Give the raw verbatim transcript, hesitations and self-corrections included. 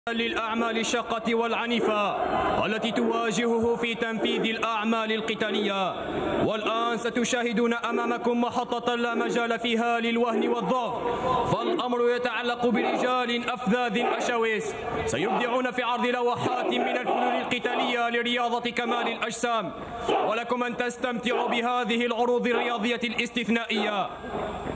للأعمال الشاقة والعنيفة التي تواجهه في تنفيذ الأعمال القتالية. والآن ستشاهدون أمامكم محطة لا مجال فيها للوهن والضعف، فالأمر يتعلق برجال أفذاذ أشاويس سيبدعون في عرض لوحات من الفنون القتالية لرياضة كمال الأجسام، ولكم أن تستمتعوا بهذه العروض الرياضية الاستثنائية.